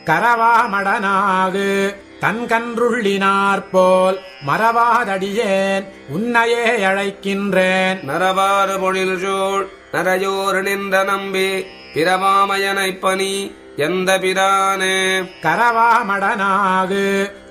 கரவாமடனாகு தன்கன்றுள்ளினார்போல் மறவாதடியேன் உன்னையே அழைக்கின்றேன். நரவாறு பொழில் சூழ் நரையோர் நின்ற நம்பி பிரவாமயனைப் பணி எந்த பிரானே. கரவாமடனாகு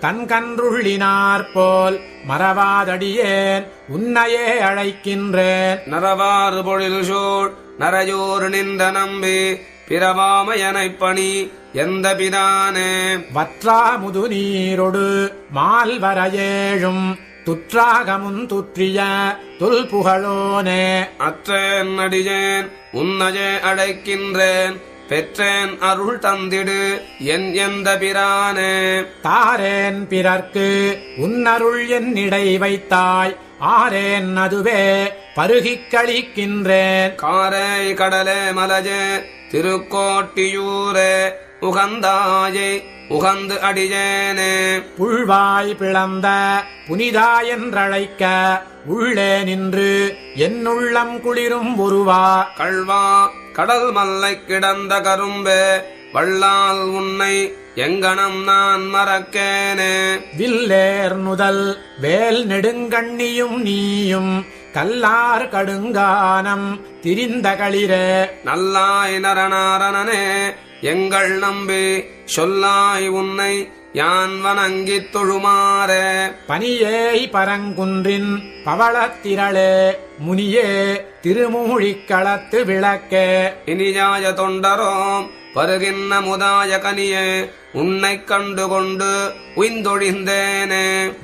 தன்கன்றுள்ளினார்போல் மறவாதடியேன் உன்னையே அழைக்கின்றேன். நரவாறு பொழில் சூழ் நரையோர் நின்ற நம்பி பிரவாமயனைப் பணி எந்த பிரானே. வற்றா முது நீரொடு மால்வரையேழும் துற்றாகமுன் துற்றிய துல்புகழோனே. அற்றேன் அடியேன் உன்னையே அழைக்கின்றேன் பெற்றேன் அருள் தந்திடு என் எந்த பிரானே. தாரேன் பிறர்க்கு உன்னருள் என்னிடை வைத்தாய் ஆரேன் அதுவே பருகிக் கழிக்கின்றேன். காரை கடலே மலஜே திருக்கோட்டியூரே உகந்தாயை உகந்து அடியேனே. புழ்வாய் பிளந்த புனிதா என்றழைக்க உள்ளே நின்று என்னுள்ளம் குளிரும் உருவா. கள்வா கடல் மல்லை கிடந்த கரும்பே வள்ளால் உன்னை எங்கனம் நான் மறக்கேனே. வில்லேர் நுதல் வேல் நெடுங்கண்ணியும் நீயும் கல்லார் கடுங்கானம் திரிந்த களிரே. நல்லாய் நரநாரணனே எங்கள் நம்பி சொல்லாய் உன்னை யான் வணங்கித் தொழுமாறே. பனியேய் பரங்குன்றின் பவளத்திரளே முனியே திருமூழிக்களத்து விளக்கே. இனியாய தொண்டரோம் பருகின்ன முதாய கனியே உன்னைக் கண்டுகொண்டு உய்ந்தொழிந்தேனே.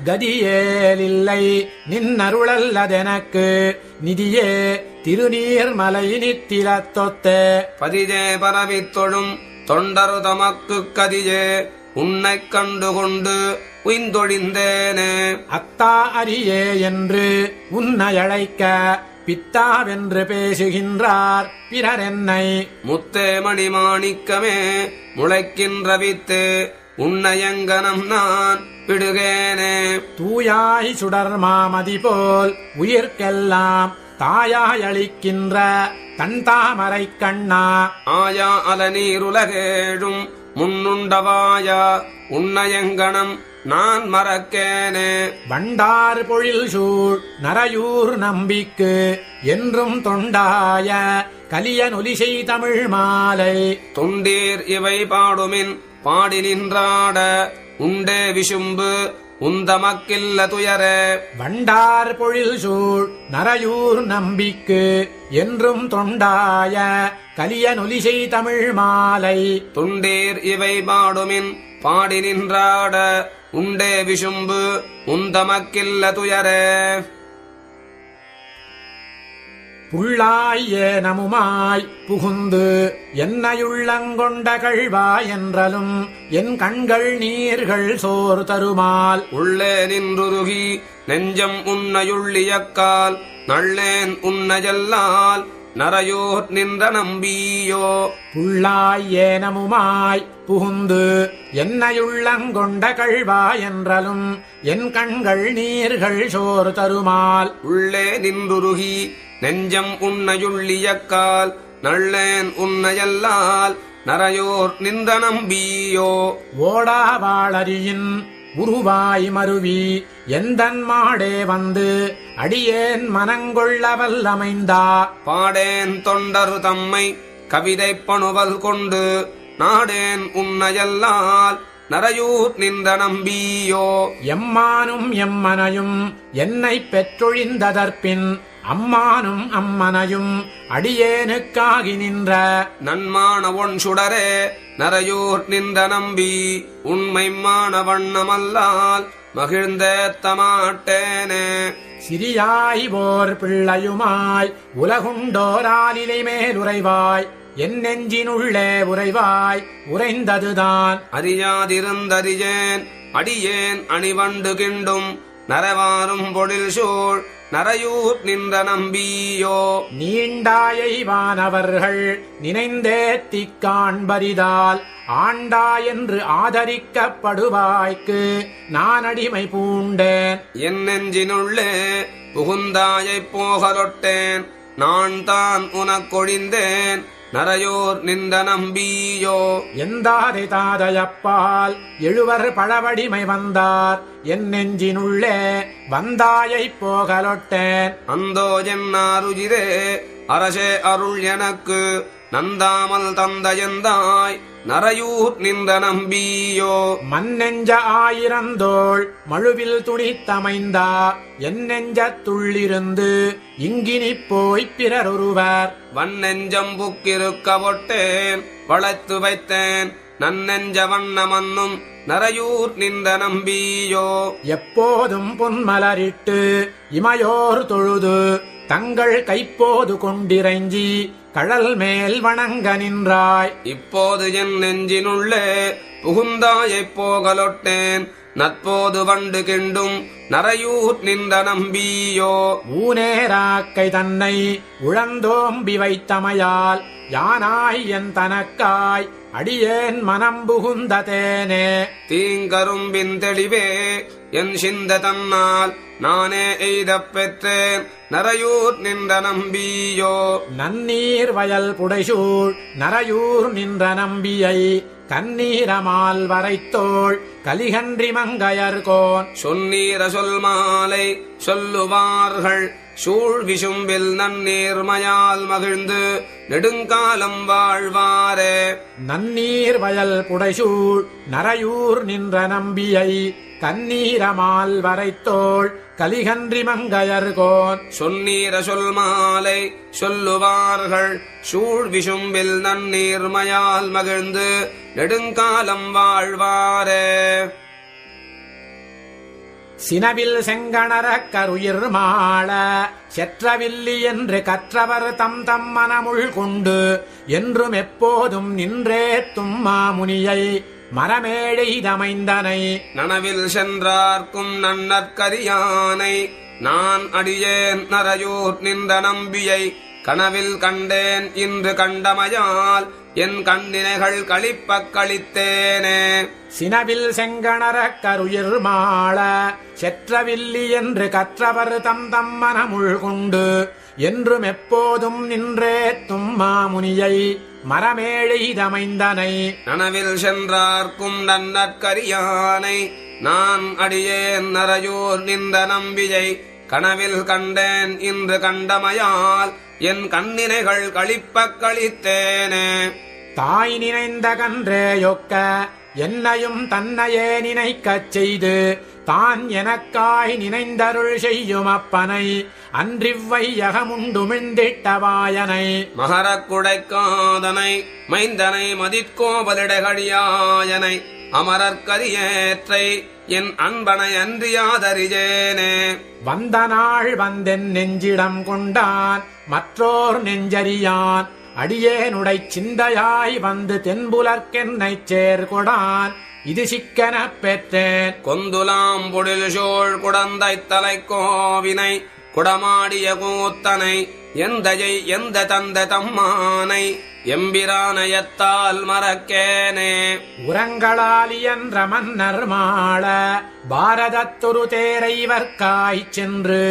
கதியேலில்லை நின்னருளல்லதெனக்கு நிதியே திருநீர்மலை நித்திலத்தொத்தே. பதிஜே பரவித் தொழும் தொண்டரு தமக்கு கதியே உன்னைக் கண்டுகொண்டு உய்ந்தொழிந்தேனே. அத்தா அரியே என்று உன்னை அழைக்க பித்தாவென்று பேசுகின்றார் பிறர் என்னை. முத்தே மணிமாணிக்கமே முளைக்கின்ற வித்தே உன்னையங்கனம் நான் விடுகேனே. தூயாய் சுடர் மாமதி போல் உயிர்க்கெல்லாம் தாயாய் அளிக்கின்ற தன் தாமரை கண்ணா. ஆயா அலநீருலகேழும் முன்னுண்டவாயா உன்னையங்கனம் நான் மறக்கேனே. வண்டார் பொழில் சூழ் நரையூர் நம்பிக்கு என்றும் தொண்டாய கலியனொலிசை தமிழ் மாலை. தொண்டீர் இவை பாடுமின் பாடி நின்றாட உண்டே விசும்பு உந்தமக்கில்ல துயரே. வண்டார் பொழில் சூழ் நரையூர் நம்பிக்கு என்றும் தொண்டாய கலியனொலிசை தமிழ் மாலை. தொண்டீர் இவை பாடுமின் பாடி நின்றாட உண்டே விசும்பு உந்தமக்கில்ல துயரே. புள்ளாய் ஏனமுமாய் புகுந்து என்னையுள்ளங்கொண்ட கள்வா என்றலும் என் கண்கள் நீர்கள் சோர் தருமால். உள்ளே நின்றுருகி நெஞ்சம் உன்னையுள்ளியக்கால் நள்ளேன் உன்னையல்லால் நரையோர் நின்ற நம்பியோ. புள்ளாய் ஏனமுமாய் புகுந்து என்னையுள்ளங்கொண்ட கள்வா என்றலும் என் கண்கள் நீர்கள் சோர் தருமால். உள்ளே நின்றுருகி நெஞ்சம் உன்னையுள்ளியக்கால் நள்ளேன் உன்னையல்லால் நரையோர் நின்ற நம்பியோ. ஓடாவாளரியின் உருவாய் மருவி எந்தன் மாடே வந்து அடியேன் மனங்கொள்ளவல் அமைந்தா. பாடேன் தொண்டரு தம்மை கவிதை பணுவல் கொண்டு நாடேன் உன்னையல்லால் நரையூர் நின்ற நம்பியோ. எம்மானும் எம்மனையும் என்னை பெற்றொழிந்ததற்பின் அம்மானும் அம்மனையும் அடியேனுக்காகி நின்ற நன்மான ஒன் சுடரே நரையூர் நின்ற நம்பி உண்மைமான வண்ணமல்லால் மகிழ்ந்தேத்த மாட்டேனே. சிறியாய் ஓர் பிள்ளையுமாய் உலகுண்டோராலிலை மேலுறைவாய் என் நெஞ்சினுள்ளே உறைவாய் உறைந்ததுதான். அறியாதிருந்தறியேன் அடியேன் அணிவண்டு கிண்டும் நரவாரும் பொழில் சூழ் நரையூர் நின்ற நம்பியோ. நீண்டாயை வானவர்கள் நினைந்தேத்திக் காண்பரிதால் ஆண்டா என்று ஆதரிக்கப்படுவாய்க்கு நான் அடிமை பூண்டேன். என் நெஞ்சினுள்ளே புகுந்தாயைப் போகலொட்டேன் நான் தான் உனக்கொழிந்தேன் நரையோர் நின்ற நம்பியோ எந்தாதை தாதையப்பால் எழுவர் பழவடிமை வந்தார் என் நெஞ்சினுள்ளே வந்தாயைப் போகலொட்டேன் அந்தோ என்னாருஜிரே அரசே அருள் எனக்கு நந்தாமல் தந்தையந்தாய் நரையூர் நின்ற நம்பியோ மண்ணெஞ்ச ஆயிரந்தோள் மழுவில் துணித்தமைந்தா என் நெஞ்சத்துள்ளிருந்து இங்கினிப் போய்ப் பிறரொருவர் வன்னெஞ்சம் புக்கிருக்க ஒட்டேன் வளைத்து வைத்தேன் நன்னெஞ்ச வண்ணமன்னும் நரையூர் நின்ற நம்பியோ எப்போதும் பொன்மலரிட்டு இமையோர் தொழுது தங்கள் கைப்போது கொண்டிறைஞ்சி கடல் மேல் வணங்க நின்றாய் இப்போது என் நெஞ்சினுள்ளே புகுந்தாயைப் போகலொட்டேன் நற்போது வண்டு கிண்டும் நரையூர் நின்ற நம்பியோ ஊனேராக்கை தன்னை உழந்தோம்பி வைத்தமையால் யானாய் என் தனக்காய் அடியேன் மனம் புகுந்த தேனே தீங்கரும்பின் தெளிவே என் சிந்த தன்னால் நானே எய்தப் பெற்றேன் நரையூர் நின்ற நம்பியோ நன்னீர் வயல் புடைசூழ் நரையூர் நின்ற நம்பியை கண்ணீரமால் வரைத்தோள் கலிகன்றி மங்கையர்கோன் சொன்னீர சொல் மாலை சொல்லுவார்கள் சூழ் விசும்பில் நன்னீர்மையால் மகிழ்ந்து நெடுங்காலம் வாழ்வாரே நன்னீர் வயல் புடைசூழ் நரையூர் நின்ற நம்பியை கண்ணீரமால் வரைத்தோள் கலிகன்றி மங்கையர்கோன் சொன்னீர சொல் மாலை சொல்லுவார்கள் சூழ் விசும்பில் நன்னீர்மையால் மகிழ்ந்து நெடுங்காலம் வாழ்வாரே சினவில் செங்கணரக் கருயிர் மாள செற்றவில்லி என்று கற்றவர் தம் தம் மனமுள் கொண்டு என்றும் எப்போதும் நின்றேத்தும் மாமுனியை மரமேழெய்தமைந்தனை நனவில் சென்றார்க்கும் நன்னற்கரியானை நான் அடியேன் நரையூர் நின்ற நம்பியை கனவில் கண்டேன் இன்று கண்டமையால் என் கண்ணினைகள் களிப்பக் களித்தேனே சினவில் செங்கணரக் கருயிர் மாள செற்றவில்லி என்று கற்றவர் தம் தம் மனமுள் கொண்டு என்றும் எப்போதும் நின்றேத்தும் மாமுனியை மரமேழெய்தமைந்தனை நனவில் சென்றார்க்கும் நன்னற்கரியானை நான் அடியேன் நரையூர் நின்ற நம்பியை கனவில் கண்டேன் இன்று கண்டமையால் என் கண்ணினைகள் களிப்பக் களித்தேனே தாய் நினைந்த கன்றேயொக்க என்னையும் தன்னையே நினைக்கச் செய்து தான் எனக்காய் நினைந்தருள் செய்யும் அப்பனை அன்றிவ்வையகமுண்டுமிழ்ந்திட்டவாயனை மகரக் குடைக்காதனை மைந்தனை மதிக்கோபலிடகடியாயனை அமரற்கரியேற்றை என் அன்பனை அன்றியாதறிஜேனே வந்த நாள் வந்தென் நெஞ்சிடம் கொண்டான் மற்றோர் நெஞ்சறியான் அடியேனுடைச் சிந்தையாய் வந்து தென்புலர்க்கென்னைச் சேர்கொடான் இது சிக்கனப் பெற்றேன் கொந்துலாம் பொழில் சோழ் குடந்தை தலைக்கோவினை குடமாடிய கூத்தனை எந்தையை எந்த தந்த தம்மானை எம்பிரானயத்தால் மறக்கேனே உரங்களாலியன்ற மன்னர் மாள பாரதத்தொரு தேரைவர்க்காய்ச் சென்று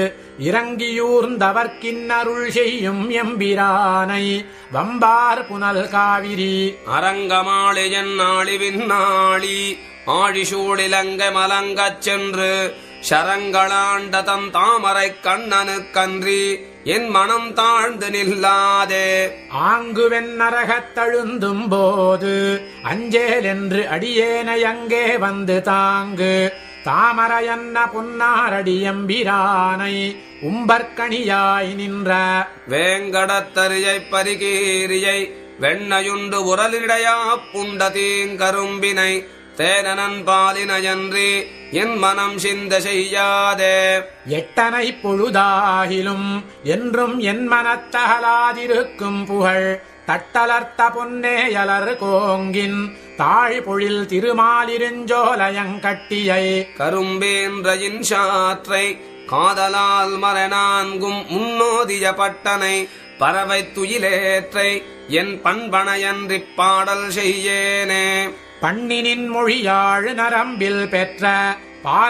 இறங்கியூர்ந்தவர்க்கின்னருள் செய்யும் எம்பிரானை வம்பார் புனல் காவிரி அரங்கமாளி என்னாளி விண்ணாளி ஆழிசூழிலங்க மலங்கச் சென்று சரங்களாண்ட தம் தாமரைக் கண்ணனுக்கன்றி என் மனம் தாழ்ந்து நில்லாதே ஆங்குவென் நரகத்தழுந்தும் போது அஞ்சேல் என்று அடியேனை அங்கே வந்து தாங்கு தாமரையன்ன பொன்னாரடியம்பிரானை உம்பற்கணியாய் நின்ற வேங்கடத்தரியை பரிகீரியை வெண்ணையுண்டு உரலிடையா புண்ட தீங்கரும்பினை தேனனன் பாலினையன்றி என் மனம் சிந்த செய்யாதே எட்டனை பொழுதாகிலும் என்றும் என் மனத்தகலாதிருக்கும் புகழ் தட்டலர்த்த பொன்னேயலர் கோங்கின் தாழ் பொழில் திருமாலிருஞ்சோலயங்கட்டியை கரும்பேன்றையின் சாற்றை காதலால் மரணான்கும் முன்னோதிய பட்டனை பறவை துயிலேற்றை என் பண்பனையன்றிப் பாடல் செய்யேனே பண்ணினின் மொழியாழ் நரம்பில் பெற்ற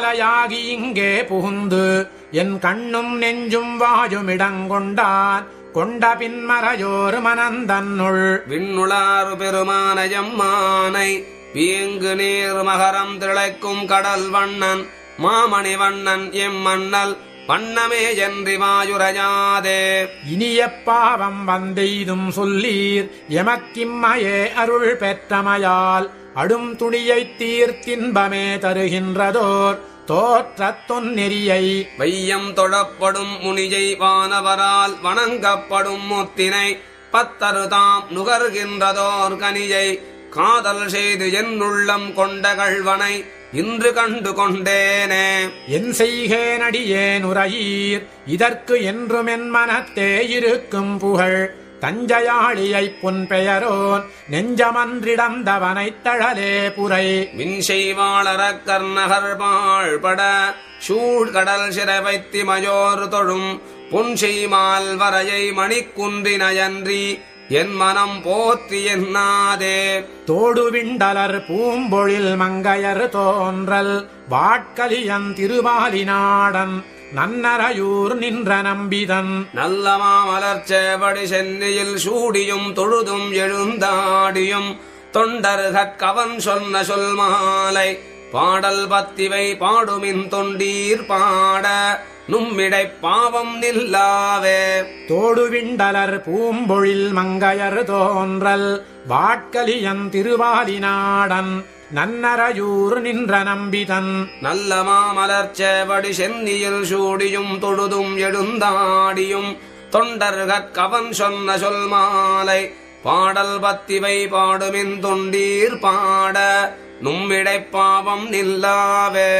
பாலையாகி இங்கே புகுந்து என் கண்ணும் நெஞ்சும் வாயுமிடங்கொண்டான் கொண்ட பின்மறையோர் மனந்தன்னுள் விண்ணுளாறு பெருமானயம்மானை வீங்கு நீர் மகரம் திளைக்கும் கடல் வண்ணன் மாமணி வண்ணன் எம்மண்ணல் வண்ணமே என்று வாயுரையாதே. இனிய பாவம் வந்தெய்தும் சொல்லீர் எமக்கிம்மையே அருள் பெற்றமையால் அடும் துணியைத் தீர்த்தின்பமே தருகின்றதோர் தோற்றத் தொன்னெறியை வையம் தொழப்படும் முனியை வானவரால் வணங்கப்படும் முத்தினை பத்தருதாம் நுகர்கின்றதோர் கனியை காதல் செய்து என்னுள்ளம் கொண்ட கள்வனை இன்று கண்டு கொண்டேனே. என் செய்கேனடியேன் உரையீர் இதற்கு என்றும் என் மனத்தே இருக்கும் புகழ் தஞ்சையாளியைப் புன் பெயரோன் நெஞ்சமன்றிடந்தவனைத் தழலே புரை மின்செய்வாளரக் கர்ணகர் பாழ்பட சூழ்கடல் சிறை வைத்திமயோர் தொழும் புன்செய்மால் வரையை மணிக்குன்றினயன்றி என் மனம் போற்றி என்னாதே. தோடுவிண்டலர் பூம்பொழில் மங்கையர் தோன்றல் வாட்கலியன் திருவாலிநாடன் நன்னரையூர் நின்ற நம்பிதன் நல்லமா மலர்ச்சேவடி சென்னியில் சூடியும் தொழுதும் எழுந்தாடியும் தொண்டர்கட் கவன் சொன்ன சொல் மாலை பாடல் பத்திவை பாடுமின் தொண்டீர் பாட நும்மிடை பாவம் நில்லாவே. தோடுவிண்டலர் பூம்பொழில் மங்கையர் தோன்றல் வாட்கலியன் திருவாலிநாடன் நன்னரையூர் நின்ற நம்பிதன் நல்லமா மலர்ச்சேவடி சென்னியில் சூடியும் தொழுதும் எழுந்தாடியும் தொண்டர்கட் கவன் சொன்ன சொல் மாலை பாடல் பத்திவை பாடுமின் தொண்டீர் பாட நும்மிடை பாவம் நில்லாவே.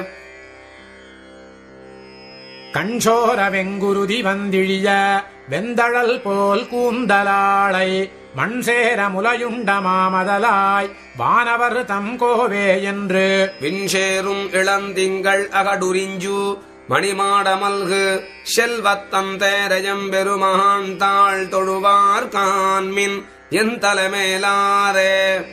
கண்சோர வெங்குருதி வந்திழிய வெந்தழல் போல் கூந்தலாளை மண்சேர முலையுண்ட மாமதலாய் வானவர் தம் கோவே என்று விண்சேரும் இளந்திங்கள் அகடுரிஞ்சு மணிமாடமல்கு செல்வத்தம் தேரயம் பெருமான் தாழ் தொழுவார் கான்மின் என் தலைமேலாரே.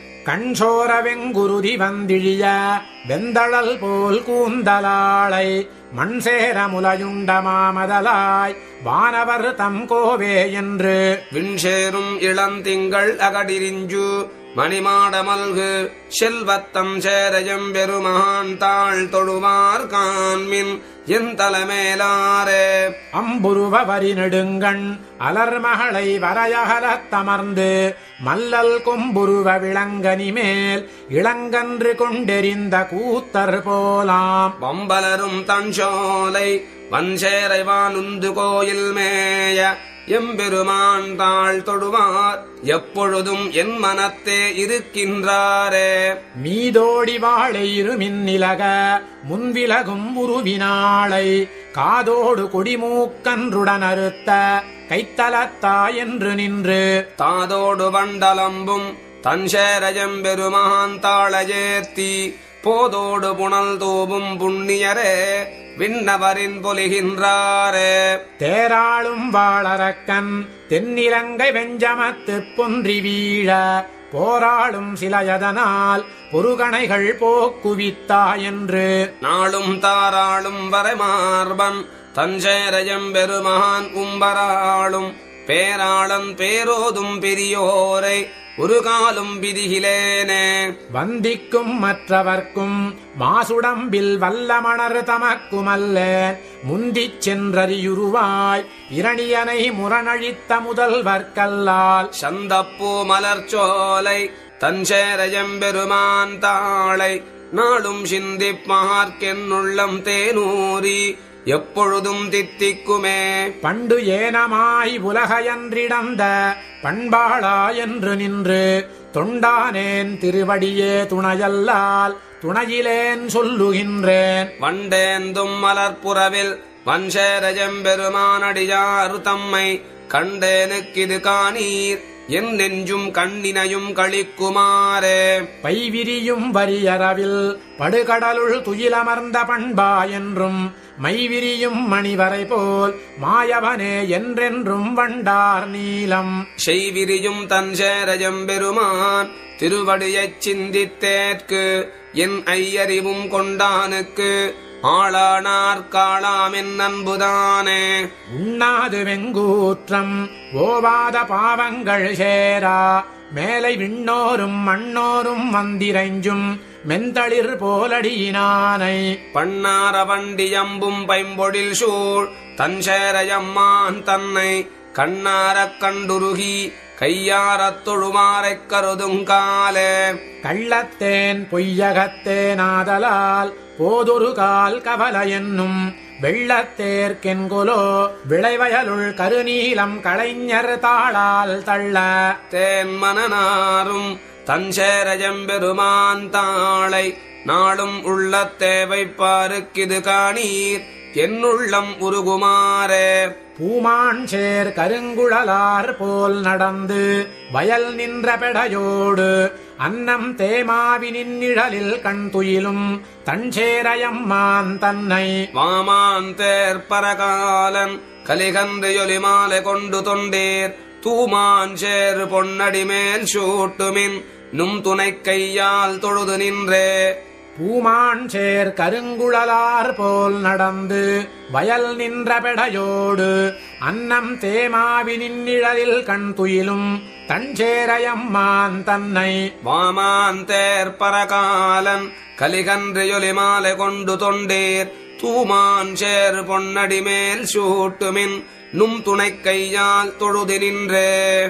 கண்சோர வெங்குருதி வந்திழிய வெந்தழல் போல் கூந்தலாளை மண்சேர முலையுண்ட மாமதலாய் வானவர் தம் கோவே என்று விண்சேரும் இளந்திங்கள் அகடிரிஞ்சு மணிமாடமல்கு செல்வத்தம் சேரயம் பெருமான் தாழ் தொழுவார் கான்மின் என் தலைமேலாரே. அம்புருவ வரி நெடுங்கண் அலர்மகளை வரையகலத் தமர்ந்து மல்லல் கொம்புருவ விளங்கனி மேல் இளங்கன்று கொண்டெறிந்த கூத்தர் போலாம் பம்பலரும் தஞ்சோலை வன்சேரைவான் உந்து கோயில் மேய எம்பெருமான் தாழ் தொழுவார் எப்பொழுதும் என் மனத்தே இருக்கின்றாரே. மீதோடி வாழை இருமின்னிலக முன்விலகும் உருவினாளை காதோடு கொடிமூக்கன்றுடன் அறுத்த கைத்தலத்தா என்று நின்று தாதோடு வண்டலம்பும் தஞ்சேரயம் பெருமான் தாழேத்தி போதோடு புனல் தூவும் புண்ணியரே விண்ணவரின் பொலிகின்றாரே. தேராளும் வாளரக்கன் தென்னிலங்கை வெஞ்சமத்து பொன்றி வீழ போராளும் சிலையதனால் பொருகணைகள் போக்குவித்தா என்று நாளும் தாராளும் வரைமார்பன் தஞ்சேரயம் பெருமான் கும்பராளும் பேராளன் பேரோதும் பெரியோரை ஒரு காலும் பிதிகிலேனே. வந்திக்கும் மற்றவர்க்கும் மாசுடம்பில் வல்லமணர் தமக்குமல்ல முந்திச் சென்றறியுருவாய் இரணியனை முரணழித்த முதல்வர்க்கல்லால் சந்தப்பூ மலர்ச்சோலை தஞ்சேரயம் பெருமான் தாளை நாளும் சிந்திப்பார்க்கென்னுள்ளம் தேனூரி எப்பொழுதும் தித்திக்குமே. பண்டு ஏனமாய் உலகையன்றிடந்த பண்பாளா என்று நின்று தொண்டானேன் திருவடியே துணையல்லால் துணையிலேன் சொல்லுகின்றேன். வண்டேந்தும் மலர்புறவில் வன்சேரயம் பெருமானடியார் தம்மை கண்டேனுக்கிது காணீர் என் நெஞ்சும் கண்ணினையும் களிக்குமாறே. பைவிரியும் வரியறவில் படுகடலுள் துயிலமர்ந்த பண்பா என்றும் மைவிரியும் மணிவரை போல் மாயவனே என்றென்றும் வண்டார் நீலம் செய்விரியும் தஞ்சேரயம் பெருமான் திருவடியைச் சிந்தித்தேற்கு என் ஐயறிவும் கொண்டானுக்கு ஆளானார் காளாமென் அன்புதானே. உண்ணாது வெங்கூற்றம் ஓவாத பாவங்கள் சேரா மேலை விண்ணோரும் மண்ணோரும் வந்திரைஞ்சும் மெந்தளிர் போலடியினானை. பண்ணார வண்டியம்பும் பைம்பொழில் சூழ் தன்சேரையம்மான் தன்னை கண்ணாரக் கண்டுருகி கையாரத் தொழுமாறைக் கருதுங்காலே. கள்ளத்தேன் பொய்யகத்தேனாதலால் போதொரு கால் கவல என்னும் வெள்ளத்தேர்க்கென்கொலோ விளைவயலுள் கருநீலம் கலைஞர் தாளால் தள்ள. தேன் மனநாரும் தன்சேரஜம்பெருமான் தாளை நாளும் உள்ளத்தே வைப்பாருக்கிது காணீர் என்னுள்ளம் உருகுமாறே. பூமான் சேர் கருங்குழலார் போல் நடந்து வயல் நின்ற பெடையோடு அன்னம் தேமாவினின் நிழலில் கண் துயிலும் தன்சேரையம்மான் தன்னை. வாமான் தேர்பரகாலன் கலிகன்று ஒலிமாலை கொண்டு தொண்டேர் தூமான் சேர் பொன்னடிமேல் சூட்டுமின் நும் துணை கையால் தொழுது நின்றே. பூமான் சேர் கருங்குழலார் போல் நடந்து வயல் நின்ற பெடையோடு அன்னம் தேமாவினின் நிழலில் கண் துயிலும் தன்சேரையம்மான் தன்னை. வாமான் தேர்பரகாலன் கலிகன்று ஒலிமாலை கொண்டு தொண்டேர் தூமான் சேர் பொன்னடிமேல் சூட்டுமின் நும் துணை கையால் தொழுது நின்றே.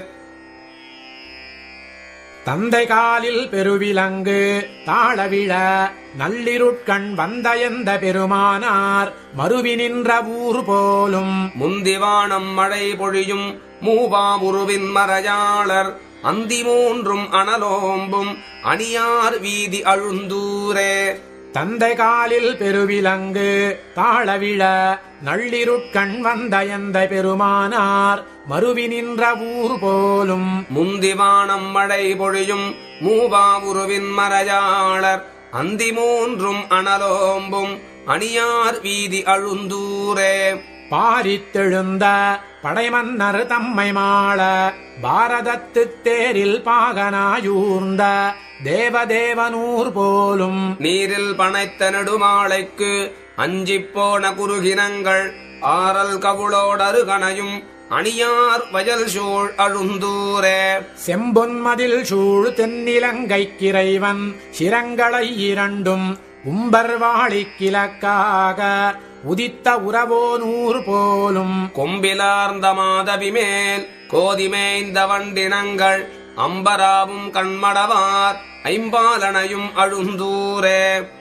தந்தை காலில் பெருவிலங்கு தாழவிழ நள்ளிருட்கண் வந்தயந்த பெருமானார் மருவி நின்ற ஊர் போலும். முந்திவானம் மழை பொழியும் மூவாவுருவின் மறையாளர் அந்தி மூன்றும் அனலோம்பும் அணியார் வீதி அழுந்தூரே. தந்தை காலில் பெருவிலங்கு தாழவிழ நள்ளிருட்கண் வந்தயந்த பெருமானார் மருவி நின்ற ஊர் போலும். முந்திவானம் மழை பொழியும் மூவாவுருவின் மறையாளர் அந்தி மூன்றும் அனலோம்பும் அணியார் வீதி அழுந்தூரே. பாரித்தெழுந்த படைமன்னர் தம்மை மாள பாரதத்து தேரில் பாகனாயூர்ந்த தேவதேவனூர் போலும். நீரில் பனைத்த நெடுமாலைக்கு அஞ்சிப்போன குறுகினங்கள் ஆரல் கவுளோடருகனையும் அணியார் வயல் சூழ் அழுந்தூரே. செம்பொன்மதில் சூழ் தென்னிலங்கைக்கிறைவன் சிரங்களை இரண்டும் உம்பர்வாளி கிழக்காக உதித்த உறவோனூர் போலும். கொம்பிலார்ந்த மாதவிமேல் கோதிமேய்ந்த வண்டினங்கள் அம்பராவும் கண்மடவார் ஐம்பாலனையும் அழுந்தூரே.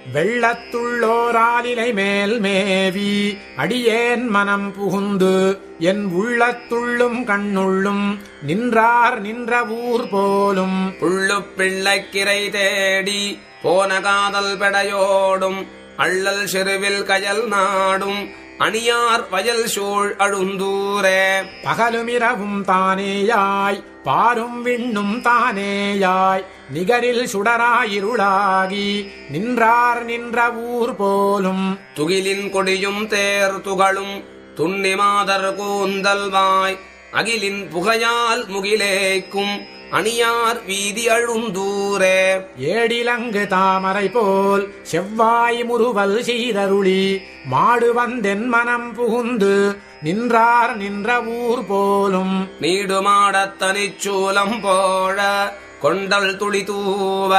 வெள்ளத்துள்ளோராலிலை மேல் மேவி அடியேன் மனம் புகுந்து என் உள்ளத்துள்ளும் கண்ணுள்ளும் நின்றார் நின்ற ஊர் போலும். புள்ளு பிள்ளைக்கிரை தேடி போன காதல் பெடையோடும் அள்ளல் செருவில் கயல் நாடும் அணியார் வயல் சூழ் அழுந்தூரே. பகலுமிரவும் தானேயாய் பாரும் விண்ணும் தானேயாய் நிகரில் சுடராயிருளாகி நின்றார் நின்ற ஊர் போலும். துகிலின் கொடியும் தேர் துகளும் துண்ணி மாதர் கூந்தல்வாய் அகிலின் புகையால் முகிலேக்கும் அணியார் வீதி அழுந்தூரே. ஏடிலங்கு தாமரை போல் செவ்வாய் முறுவல் செய்தருளி மாடு வந்தென் மனம் புகுந்து நின்றார் நின்ற ஊர் போலும். நீடுமாடத் தனிச்சூலம் போழ கொண்டல் துளி தூவ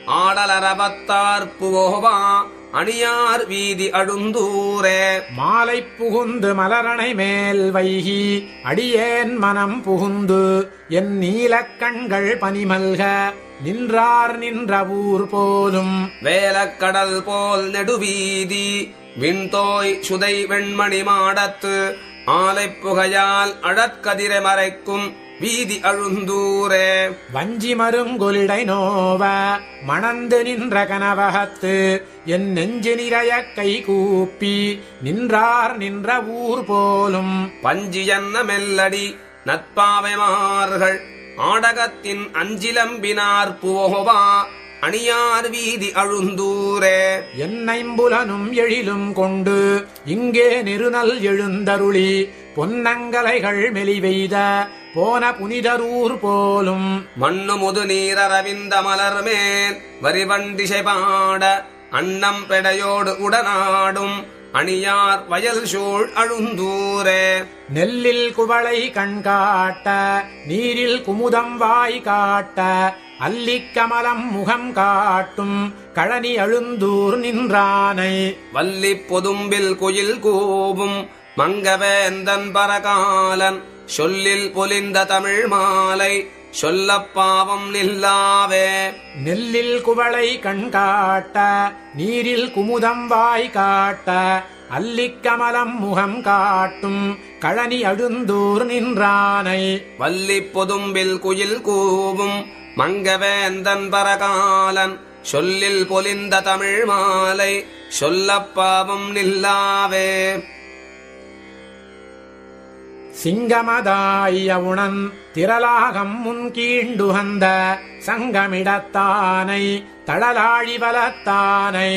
ஆடலரவத்தார் புவோவா அணியார் வீதி அழுந்தூரே. மாலை புகுந்து மலரணை மேல் வைகி அடியேன் மனம் புகுந்து என் நீலக் கண்கள் பனிமல்க நின்றார் நின்ற ஊர் போலும். வேலக்கடல் போல் நெடுவீதி விண்தோய் சுதை வெண்மணி மாடத்து ஆலை புகையால் அழற்கதிரை மறைக்கும் வீதி அழுந்தூரே. வஞ்சி மருங்கொலிடை நோவ மணந்து நின்ற கனவகத்து என் நெஞ்சு நிறைய கை கூப்பி நின்றார் நின்ற ஊர் போலும். பஞ்சி என்ன மெல்லடி நற்பாவைமார்கள் ஆடகத்தின் அஞ்சிலம்பினார் புவோவா அணியார் வீதி அழுந்தூரே. என்னைம்புலனும் எழிலும் கொண்டு இங்கே நெருநல் எழுந்தருளி பொன்னங்கலைகள் மெலிவெய்த போன புனிதரூர் போலும். மண்ணு முது நீரரவிந்த மலர் மேல் வரிவண்டிசை பாட அன்னம் பெடையோடு உடனாடும் அணியார் வயல் சூழ் அழுந்தூரே. நெல்லில் குவளை கண்காட்ட நீரில் குமுதம் வாய் காட்ட அல்லிக்கமலம் முகம் காட்டும் கழனி அழுந்தூர் நின்றானை. வள்ளி பொதும்பில் குயில் கூவும் மங்கவேந்தன் பரகாலன் சொல்லில் பொலிந்த தமிழ் மாலை சொல்லப் பாவம் நில்லாவே. நெல்லில் குவளை கண்காட்ட நீரில் குமுதம் வாய் காட்ட அல்லிக்கமலம் முகம் காட்டும் கழனி அழுந்தூர் நின்றானை. வள்ளி பொதும்பில் குயில் கூவும் மங்கவேந்தன் பரகாலன் சொல்லில் பொலிந்த தமிழ் மாலை சொல்லப் பாவம் நில்லாவே. சிங்கமதாயவுணன் திரளாகம் முன் கீண்டுகந்த சங்கமிடத்தானை தடலாழி வலத்தானை.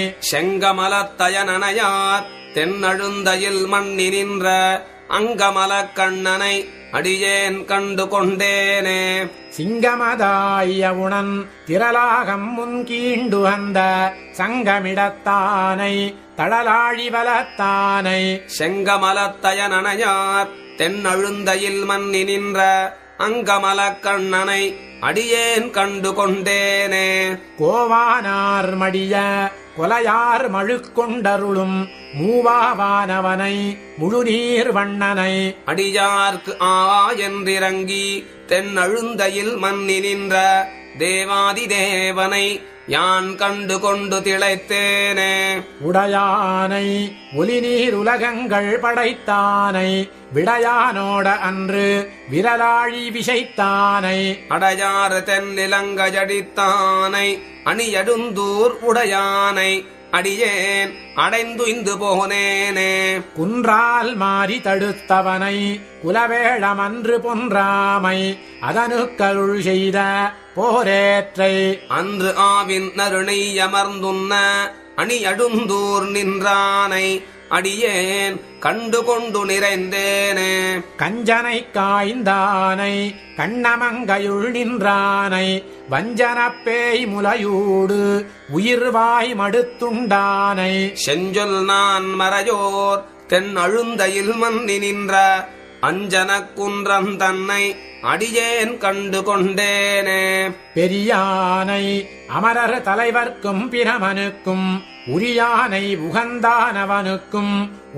செங்கமலத்தயனனையார் தென்னழுந்தையில் மண்ணி நின்ற அங்கமலக் கண்ணனை அடியேன் கண்டு கொண்டேனே. சிங்கமதாயவுணன் திரளாகம் முன் கீண்டுகந்த சங்கமிடத்தானை தடலாழி வலத்தானை. செங்கமலத்தயனனையார் தென்னழுந்தையில் மண்ணி நின்ற அங்கமலக் கண்ணனை அடியேன் கண்டு கொண்டேனே. கோவானார் மடிய கொலையார் மழுக்கொண்டருளும் மூவாவானவனை முழுநீர் வண்ணனை. அடியார்க்கு ஆ என்றிறங்கி தென்னழுந்தையில் மண்ணி நின்ற தேவாதி தேவனை யான் கண்டு கொண்டு திளைத்தேனே. உடையானை ஒலிநீர் உலகங்கள் படைத்தானை விடையானோட அன்று விரலாழி விஷைத்தானை. அடையார் தென்னிலங்கஜடித்தானை அணியடுந்தூர் உடையானை அடியேன் அடைந்துய்ந்து போனேனே. குன்றால் மாறி தடுத்தவனை குலவேழமன்று பொன்றாமை அதனுக்கருள் செய்த போரேற்றை. அன்று ஆவின் நருணை அமர்ந்துண்ண அணியடுந்தூர் நின்றானை அடியேன் கண்டு கொண்டு நிறைந்தேனே. கஞ்சனை காய்ந்தானை கண்ணமங்கையுள் நின்றானை வஞ்சனப் பேய் முலையூடு உயிர்வாய் மடுத்துண்டானை. செஞ்சொல் நான் மறையோர் தென் அழுந்தையில் மன்னி நின்ற அஞ்சனக் குன்றம் தன்னை அடியேன் கண்டு கொண்டேனே. பெரியானை அமரர் தலைவர்க்கும் பிரமனுக்கும் உரியானை உகந்தானவனுக்கும்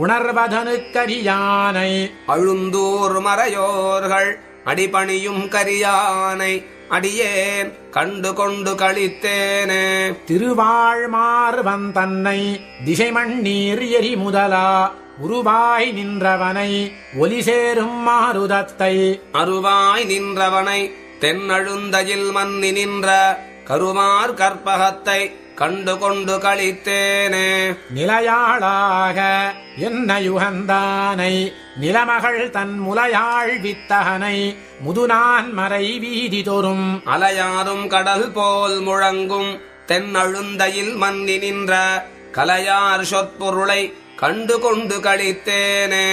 உணர்வதனுக்கரியானை. அழுந்தூர் மறையோர்கள் அடிபணியும் கரியானை அடியேன் கண்டு கொண்டு களித்தேனே. திருவாழ்மார்வன் தன்னை திசைமண்ணீர் எரி முதலா உருவாய் நின்றவனை ஒலி சேரும் மாருதத்தை. அருவாய் நின்றவனை தென்னழுந்தையில் மன்னி நின்ற கருமார் கற்பகத்தை கண்டு கொண்டு களித்தேனே. நிலையாளாக என்ன யுகந்தானை நிலமகள் தன் முலையாள் வித்தகனை முதுநான் மறை வீதி தோறும் அலையாரும் கடல் போல் முழங்கும் தென்னழுந்தையில் மன்னி நின்ற கலையார் சொற்பொருளை கண்டு கொண்டு களித்தேனே.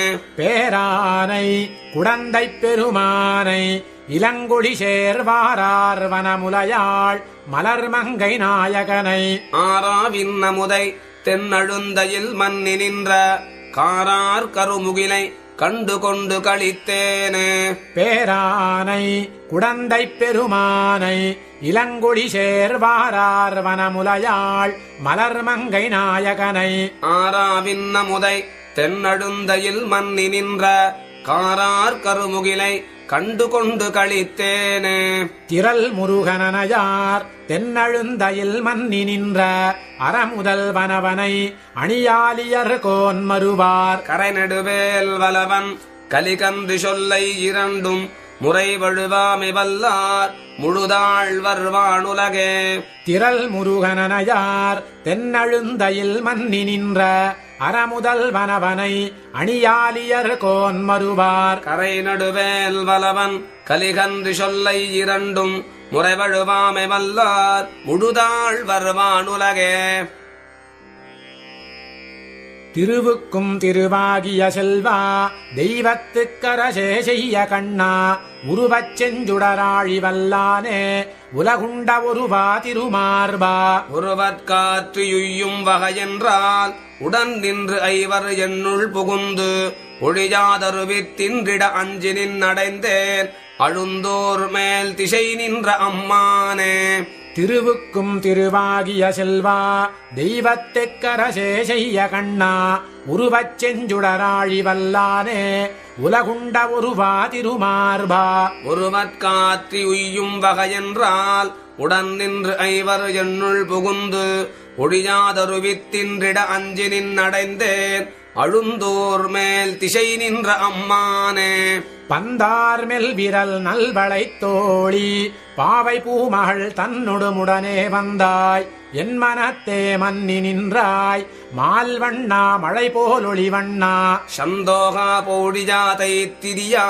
பேரானை குடந்தை பெருமானை இளங்கொடி சேர்வாரார் வனமுலையாள் மலர்மங்கை நாயகனை. ஆராவின் நமுதை தென்னழுந்தையில் மன்னி நின்ற காரார் கருமுகிலை கண்டு கொண்டு களித்தேனே. பேரானை குடந்தை பெருமானை இளங்கொடி சேர்வாரார் வனமுலையாள் மலர்மங்கை நாயகனை. ஆராவின் நமுதை தென்னழுந்தையில் மன்னி நின்ற காரார் கருமுகிலை கண்டு கொண்டு களித்தேனே. திரள் முருகனனையார் தென்னழுந்தையில் மன்னி நின்ற அறமுதல் வனவனை அணியாலியர் கோன் மறுவார். கரை நெடுவேல் வலவன் கலிகன்று சொல்லை இரண்டும் முறை வழுவாமை வல்லார் முழுதாள் வருவானுலகே. திரள் முருகனனையார் தென்னழுந்தையில் மன்னி நின்ற அறமுதல் வனவனை அணியாலியர் கோன் மறுவார். கரை நடுவேல் வலவன் கலிகன்று சொல்லை இரண்டும் முறை வழுவாமை வல்லார் முழுதாள் வருவானுலகே. திருவுக்கும் திருவாகிய செல்வா தெய்வத்துக்கரசே செய்ய கண்ணா உருவச் செஞ்சுடராழி வல்லானே உலகுண்ட ஒருவா திருமார்பா ஒருவற்காற்றியுய்யும் வகையென்றால் உடன் நின்று ஐவர் என்னுள் புகுந்து ஒழியாதருவித்தின்றிட அஞ்சி நின்னடைந்தேன் அழுந்தோர் மேல் திசை நின்ற அம்மானே திருவுக்கும் திருவாகிய செல்வா தெய்வத்துக்கரசே செய்ய கண்ணா உருவச் செஞ்சுடராழி வல்லானே உலகுண்ட ஒருவா திருமார்பா ஒருவற்காற்றி உய்யும் வகையென்றால் உடன் நின்று ஐவர் என்னுள் புகுந்து ஒழியாதருவித்தின்றிட அஞ்சி நின்னடைந்தேன் அழுந்தோர் மேல் திசை நின்ற அம்மானே பந்தார் மெல் விரல் நல்வளைத் தோழி பாவை பூமகள் தன்னொடுமுடனே வந்தாய் என் மனத்தே மன்னி நின்றாய் மால்வண்ணா மழை போலொளிவண்ணா சந்தோகா பௌடிஜாதை திரியா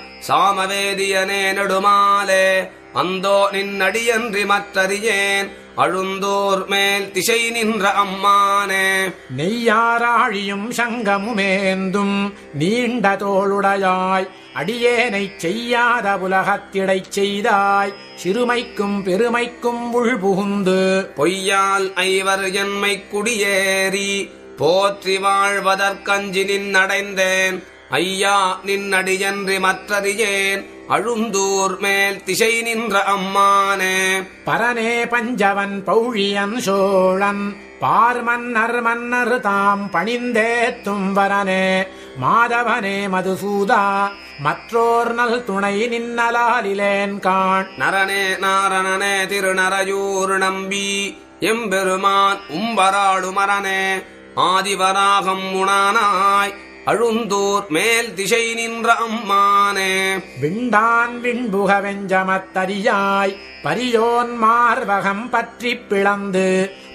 சாமவேதியனே நெடுமாலே அந்தோ நின்னடியன்றி மற்றறியேன் அழுந்தோர் மேல் திசை நின்ற அம்மானே நெய்யாராழியும் சங்கமுமேந்தும் நீண்ட தோளுடையாய் அடியேனைச் செய்யாத உலகத்திடைச் செய்தாய் சிறுமைக்கும் பெருமைக்கும் உள்புகுந்து பொய்யால் ஐவர் என்மை குடியேறி போற்றி வாழ்வதற்கஞ்சி நின்னடைந்தேன் ஐயா நின்னடியன்றி மற்றறியேன் அழுந்தூர் மேல் திசை நின்ற அம்மானே பரனே பஞ்சவன் பௌழியன் சோழன் பார்மன்னர் மன்னர் தாம் பணிந்தேத்தும் வரனே மாதவனே மதுசூதா மற்றோர் நல் துணை நின்னலாலிலேன் காண் நரனே நாரணனே திருநரையூர் நம்பி எம்பெருமான் உம்பராடு மரனே ஆதிவராகம் முனானாய் அழுந்தூர் மேல் திசை நின்ற அம்மானே விண்டான் விண்புக வெஞ்சமத்தரியாய் பரியோன் மார்வகம் பற்றி பிளந்து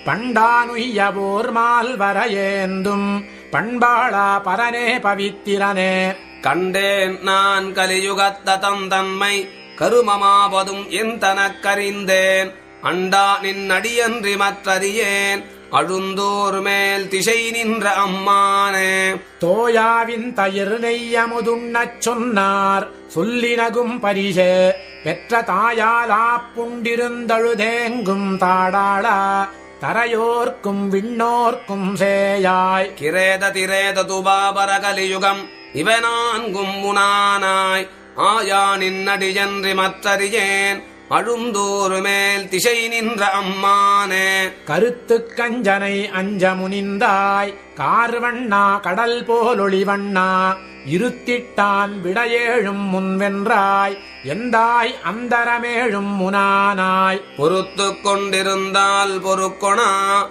பண்டானுய்யவோர் மால்வரையேந்தும் பண்பாளா பரனே பவித்திரனே கண்டேன் நான் கலியுகத்த தந்தன்மை கருமமாவதும் என் தனக்கறிந்தேன் அண்டா நின்னடியன்றி மற்றறியேன் அழுந்தோர் மேல் திசை நின்ற அம்மானே தோயாவின் தயிர் நெய்யமுதுண்ணச் சொன்னார் சொல்லினகும் பரிசே பெற்ற தாயாலா புண்டிருந்தழுதேங்கும் தாடாளா தரையோர்க்கும் விண்ணோர்க்கும் சேயாய் கிரேத திரேத துபாபர கலியுகம் இவனான்கும் முனானாய் ஆயா நின்னடியன்றி மற்றறியேன் அழுந்தோர் மேல் திசை நின்ற அம்மானே கருத்துக் கஞ்சனை அஞ்ச முனிந்தாய் கார்வண்ணா கடல் போலொளிவண்ணா இருத்திட்டான் விடையேழும் முன்வென்றாய் எந்தாய் அந்தரமேழும் முனானாய் பொறுத்து கொண்டிருந்தால் பொறுக்கொணா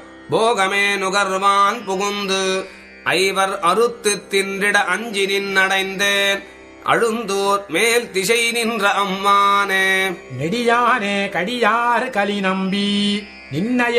போகமே நுகர்வான் புகுந்து ஐவர் அறுத்து தின்றிட அஞ்சி நின்னடைந்தேன் அழுந்தோர் மேல் திசை நின்ற அம்மானே நெடியானே கடியார் கலி நம்பி நின்னையே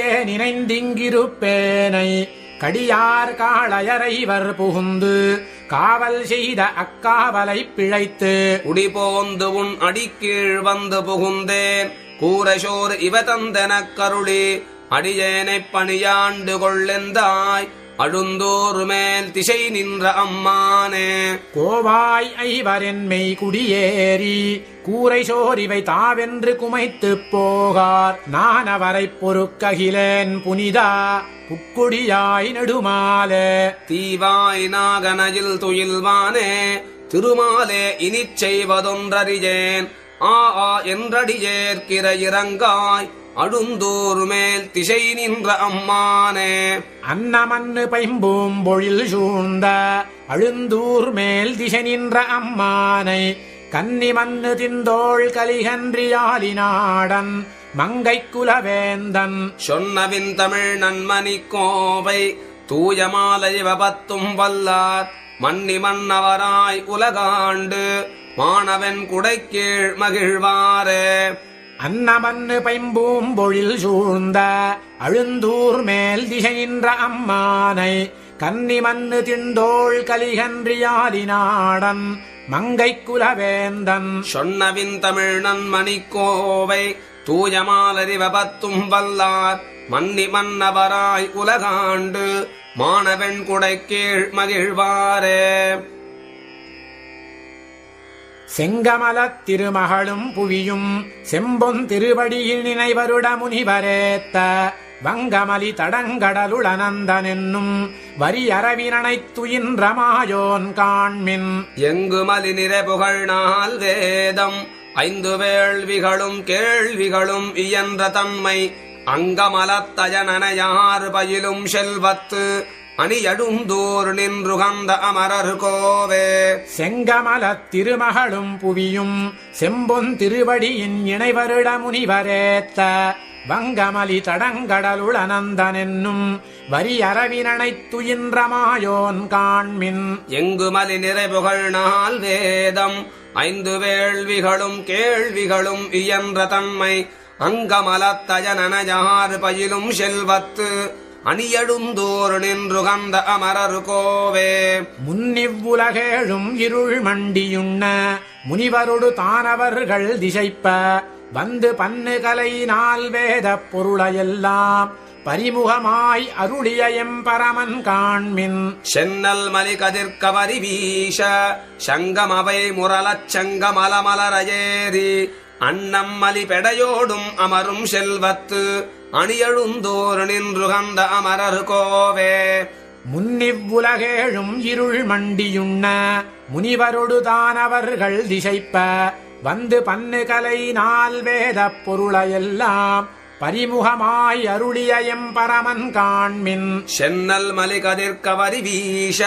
நினைந்திங்கிருப்பேனை கடியார் காளையரைவர் புகுந்து காவல் செய்த அக்காவலை பிழைத்து உடிபோந்து உன் அடிக்கீழ் வந்து புகுந்தேன் கூரசோர் இவ தந்தெனக் கருளி அடியேனைப் பணியாண்டு கொள்ளெந்தாய் அழுந்தோர் மேல் திசை நின்ற அம்மானே கோவாய் ஐவரென்மை குடியேறி கூரை சோரிவை தாவென்று குமைத்துப் போகார் நான் அவரைப் பொறுக்ககிலேன் புனிதா புக்குடியாய் நெடுமாலே தீவாய் நாகனையில் துயில்வானே திருமாலே இனிச் செய்வதொன்றறியேன் ஆ என்றடியேற்கிற இறங்காய் அழுந்தோர் மேல் திசை நின்ற அம்மானே அன்னமன்னு பைம்பூம் பொழில் சூழ்ந்த அழுந்தூர் மேல் திசை நின்ற அம்மானை கன்னி மண்ணு திந்தோள் கலிகன்றியாலினாடன் மங்கை குலவேந்தன் சொன்னவின் தமிழ் நன்மணி கோவை தூயமாலை வபத்தும் வல்லார் மன்னி மன்னவராய் உலகாண்டு மாணவன் குடைக்கீழ் மகிழ்வாரே அன்னமன்னு பைம்பூம் பொழில் சூழ்ந்த அழுந்தூர் மேல் திசை நின்ற அம்மானை கன்னி மண்ணு திண்டோள் கலிகன்றியாலினாடன் மங்கை குலவேந்தன் சொன்னவின் தமிழ் நன்மணி கோவை தூயமாலரி வபத்தும் வல்லார் மன்னி மன்னவராய் உலகாண்டு மாணவன் குடை கீழ் மகிழ்வாரே. செங்கமலத் திருமகளும் புவியும் செம்பொன் திருவடியில் நினைவருட முனிவரேத்த வங்கமலி தடங்கடலுளனந்தன் என்னும் வரி அரவினனைத் துயின்ற மாயோன் காண்மின். எங்குமலி நிறை புகழ்நாள் வேதம் 5 வேள்விகளும் கேள்விகளும் இயன்ற தன்மை அங்கமலத்தயனனையார் பயிலும் செல்வத்து அணியடுந்தோர் நின்றுகந்த அமரர் கோவே. செங்கமலத் திருமகளும் புவியும் செம்பொன் திருவடியின் இணைவருட முனிவரேத்த வங்கமலி தடங்கடலுளனந்தன் என்னும் வரி அரவினனைத் துயின்ற மாயோன் காண்மின். எங்குமலி நிறை புகழ்நாள் வேதம் 5 வேள்விகளும் கேள்விகளும் இயன்ற தன்மை அங்கமலத்தயனனையார் பயிலும் செல்வத்து அணியடுந்தோர் நின்றுகந்த அமரர் கோவே. முன்னிவ்வுலகேழும் இருள் மண்டியுண்ண முனிவரொடு தானவர்கள் திசைப்ப வந்து பன்னு கலையினால் வேத பொருளையெல்லாம் பரிமுகமாய் அருளிய எம்பரமன் காண்மின். சென்னல் மலி கதிர்கவரி வீச சங்கமவை முரலச் சங்கமலமலரேரி அன்னம் மலி பெடையோடும் அமரும் செல்வத்து அணியழுந்தோர் நின்றுகந்த அமரர் கோவே. முன்னிவ்வுலகேழும் இருள் மண்டியுண்ண முனிவரொடு தானவர்கள் திசைப்ப வந்து பன்னு கலையினால் வேத பொருளையெல்லாம் பரிமுகமாய் அருளிய எம்பரமன் காண்மின். சென்னல் மலி கதிர்கவரி வீச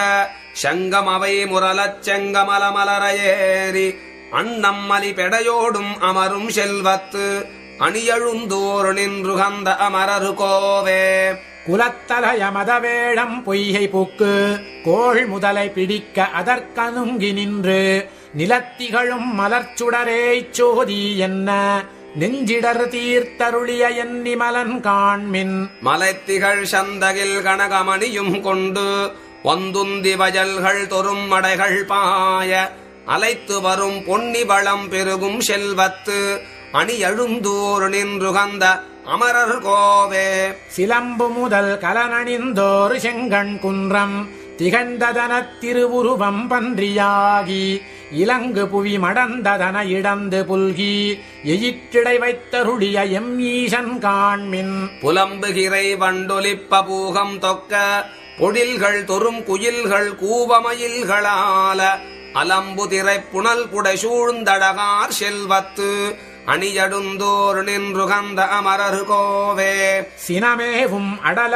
சங்கமவை முரலச் செங்கமலமலரேரி அன்னம் மலி பெடையோடும் அமரும் செல்வத்து அணியழுந்தோர் நின்றுகந்த அமரர் கோவே. குலத்தலய மதவேடம் பொய்கை பூக்கு கோள் முதலை பிடிக்க அதற்கனுங்கி நின்று நிலத்திகளும் மலர்ச்சுடரேச் சோதி என்ன நெஞ்சிடர் தீர்த்தருளிய எண்ணிமலன் காண்மின். மலைத்திகள் சந்தகில் கனகமணியும் கொண்டு வந்துந்தி வயல்கள் தொறும் மடைகள் பாய அலைத்து வரும் பொன்னி வளம் பெருகும் செல்வத்து அணியழுந்தோர் நின்றுகந்த அமரர் கோவே. சிலம்பு முதல் கலனணிந்தோர் செங்கண் குன்றம் திகழ்ந்ததனத் திருவுருவம் பன்றியாகி இலங்கு புவி மடந்ததன இடந்து புல்கி எயிற்றிடை வைத்தருளிய எம் ஈசன் காண்மின். புலம்புகிறை வண்டொலிப்ப பூகம் தொக்க பொழில்கள் தொறும் குயில்கள் கூவமயில்களால அலம்பு திரை புனல் புடை சூழ்ந்தடகார் செல்வத்து அணியடுந்தோர் நின்றுகந்த அமரர் கோவே. சினமேவும்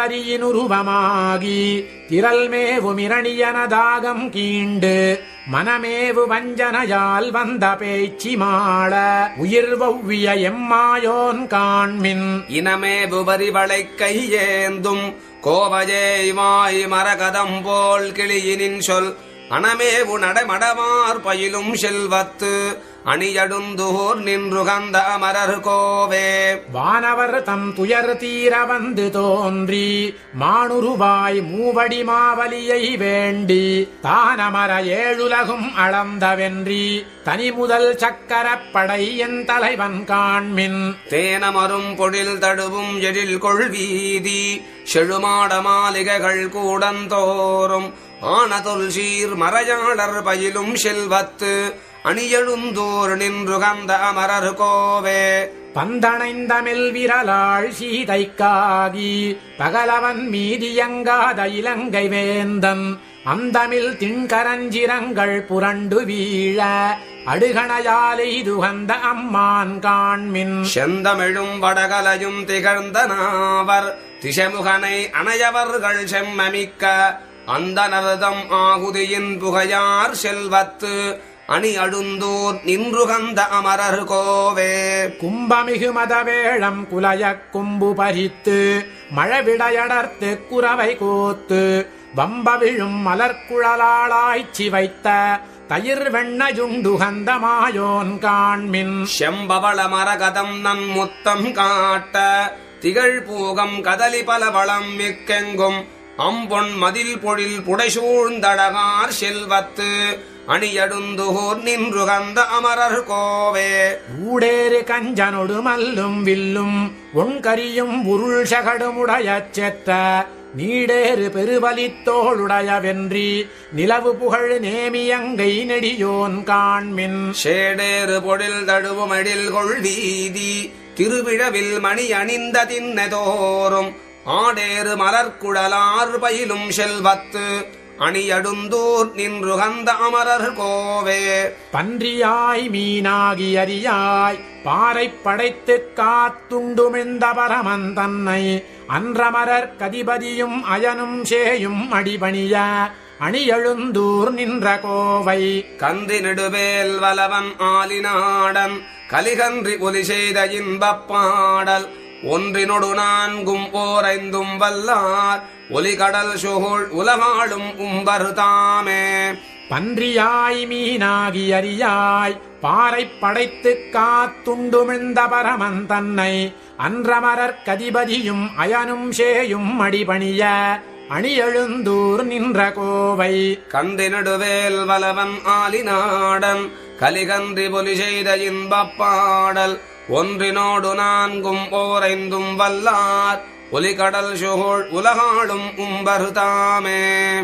அடலரியினுருவமாகி திரள்மேவும் இரணியனதாகம் கீண்டு மனமேவு வஞ்சனையால் வந்த பேச்சி மாள உயிர் வவ்விய எம்மாயோன் காண்மின். இனமேவு வரிவளை கையேந்தும் கோவஜேய்வாய் மரகதம் போல் கிளியினின் சொல் அனமேவு நடமடமார் பயிலும் செல்வத்து அணியடுந்தோர் நின்றுகந்த அமரர் கோவே. வானவர் தம் துயர் தீர வந்து தோன்றி மானுருவாய் மூவடி மாவலியை வேண்டி தானமர ஏழுலகும் அளந்தவென்றி தனி முதல் சக்கரப்படை என் தலைவன் காண்மின். தேனமரும் பொழில் தடுவும் எழில் கொள்வீதி செழுமாட மாளிகைகள் கூடந்தோறும் ஆனதொல் சீர் மறையாளர் பயிலும் செல்வத்து அணியழுந்தோர் நின்றுகந்த அமரர் கோவே. பந்தணைந்தமில் விரலாள் சீதைக்காகி பகலவன் மீதியங்காத இலங்கை வேந்தன் அந்தமில் திண்கரஞ்சிரங்கள் புரண்டு வீழ அடுகணையாலை துகந்த அம்மான் காண்மின். செந்தமிழும் வடகலையும் திகழ்ந்த நாவர் திசைமுகனை அணையவர்கள் செம்மமிக்க அந்த நரதம் ஆகுதியின் புகையார் செல்வத்து அணியடுந்தோர் நின்றுகந்த அமரர் கோவே. கும்பமிகு மதவேழம் குலையக் கும்பு பறித்து மழவிடையடர்த்து குரவை கோத்து வம்பவிழும் மலர்குழலாளாய்ச்சி வைத்த தயிர் வெண்ணயுண்டுகந்த மாயோன் காண்மின். செம்பவள மரகதம் நன் முத்தம் காட்ட திகழ் பூகம் கதலி பலவளம் மிக்கெங்கும் அம்பொன் மதில் பொழில் புடைசூழ்ந்தடகார் செல்வத்து அணியடுந்தோர் நின்றுகந்த அமரர் கோவே. ஊடேறு கஞ்சனொடு மல்லும் வில்லும் ஒன்கரியும் உருள் சகடுமுடைய செத்த நீடேறு பெருவலித்தோளுடைய வென்றி நிலவு புகழ் நேமியங்கை நெடியோன் காண்மின் சேடேறு பொழில் தழுவும் எழில் கொள்வீதி திருவிழவில் மணி அணிந்த தின்னதோறும் ஆடேறு மலர்குழலார் பயிலும் செல்வத்து அணியடுந்தூர் நின்றுகந்த அமரர் கோவே பன்றியாய் மீனாகி அரியாய் பாறை படைத்து காத்துண்டுமிழ்ந்த பரமன் தன்னை அன்றமரர் கதிபதியும் அயனும் சேயும் அடிபணிய அணியழுந்தூர் நின்ற கோவை கந்தி நெடுவேல் வலவன் ஆலிநாடன் கலிகன்றி ஒலி செய்த இன்பப் பாடல் ஒன்றினொடு நான்கும் ஓரைந்தும் வல்லார் ஒலிகடல் சூழ் உலகாளும் உம்பருதாமே பன்றியாய் மீனாகி அரியாய் பாறை படைத்து காத்துண்டுமிழ்ந்த பரமன் தன்னை அன்றமரர் கதிபதியும் அயனும் சேயும் அடிபணிய அணியழுந்தூர் நின்ற கோவை கந்தி நடுவேல் வலவன் ஆலிநாடன் கலிகன்றி ஒலி செய்த இன்பப் பாடல் ஒன்றினோடு நான்கும் ஓரைந்தும் வல்லார் ஒலிகடல் சூழ் உலகாளும் உம்பருதாமே